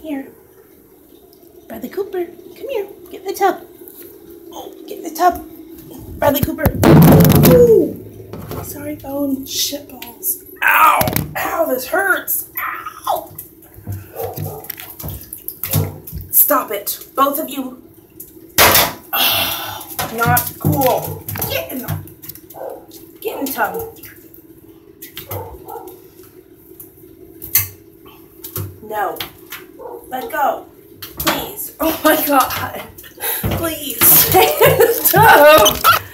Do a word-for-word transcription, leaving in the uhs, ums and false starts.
here. Bradley Cooper, come here. Get in the tub. Oh, get in the tub. Bradley Cooper. Ooh. Sorry, bone. Shit balls. Ow. Ow, this hurts. Ow. Stop it. Both of you. Oh, not cool. Get in the, get in the tub. No. Let go. Please. Oh my God. Please. Stay in the tub.